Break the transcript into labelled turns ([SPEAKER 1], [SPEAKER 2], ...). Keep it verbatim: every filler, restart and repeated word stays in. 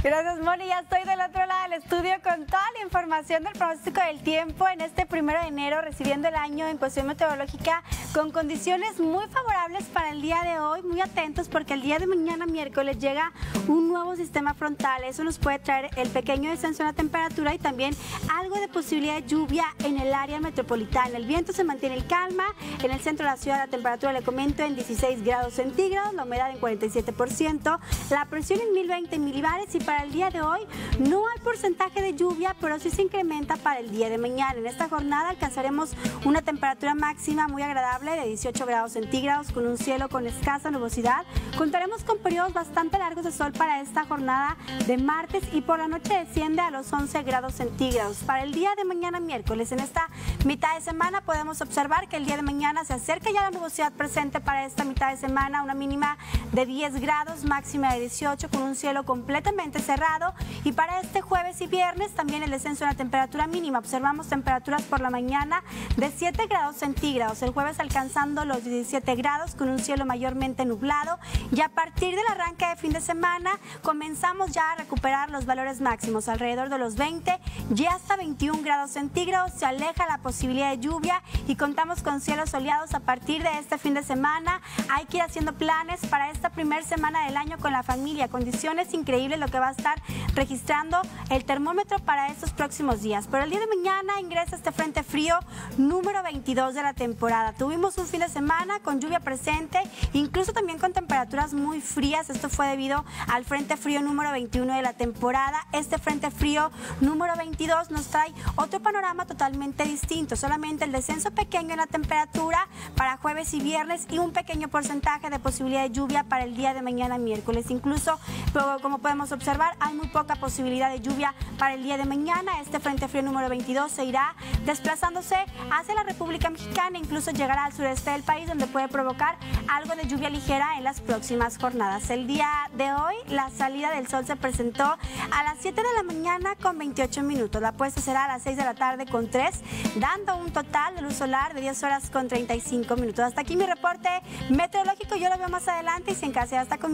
[SPEAKER 1] Gracias, Moni. Ya estoy del otro lado del estudio con toda la información del pronóstico del tiempo en este primero de enero, recibiendo el año en cuestión meteorológica con condiciones muy favorables para el día de hoy. Muy atentos porque el día de mañana, miércoles, llega un nuevo sistema frontal. Eso nos puede traer el pequeño descenso en la temperatura y también algo de posibilidad de lluvia en el área metropolitana. El viento se mantiene en calma. En el centro de la ciudad la temperatura, le comento, en dieciséis grados centígrados, la humedad en cuarenta y siete por ciento, la presión en mil veinte milibares y para el día de hoy no hay porcentaje de lluvia, pero sí se incrementa para el día de mañana. En esta jornada alcanzaremos una temperatura máxima muy agradable de dieciocho grados centígrados con un cielo con escasa nubosidad. Contaremos con periodos bastante largos de sol para esta jornada de martes y por la noche desciende a los once grados centígrados. Para el día de mañana miércoles, en esta mitad de semana podemos observar que el día de mañana se acerca ya la nubosidad presente para esta mitad de semana, una mínima de diez grados, máxima de dieciocho con un cielo completamente cerrado. Y para este jueves y viernes también el descenso en la temperatura mínima. Observamos temperaturas por la mañana de siete grados centígrados, el jueves alcanzando los diecisiete grados con un cielo mayormente nublado, y a partir del arranque de fin de semana comenzamos ya a recuperar los valores máximos alrededor de los veinte, ya hasta veintiún grados centígrados. Se aleja la posibilidad de lluvia y contamos con cielos soleados a partir de este fin de semana. Hay que ir haciendo planes para esta primera semana del año con la familia. Condiciones increíbles lo que va a estar registrando el termómetro para estos próximos días. Pero el día de mañana ingresa este frente frío número veintidós de la temporada. Tuvimos un fin de semana con lluvia presente, incluso también con temperaturas muy frías. Esto fue debido al frente frío número veintiuno de la temporada. Este frente frío número veintidós nos trae otro panorama totalmente distinto. Solamente el descenso pequeño en la temperatura para jueves y viernes y un pequeño porcentaje de posibilidad de lluvia para el día de mañana miércoles. Incluso, como podemos observar, hay muy poca posibilidad de lluvia para el día de mañana. Este frente frío número veintidós se irá desplazándose hacia la República Mexicana, incluso llegará al sureste del país, donde puede provocar algo de lluvia ligera en las próximas jornadas. El día de hoy la salida del sol se presentó a las siete de la mañana con veintiocho minutos. La puesta será a las seis de la tarde con tres, dando un total de luz solar de diez horas con treinta y cinco minutos. Hasta aquí mi reporte meteorológico. Yo lo veo más adelante y si en casa ya está conmigo.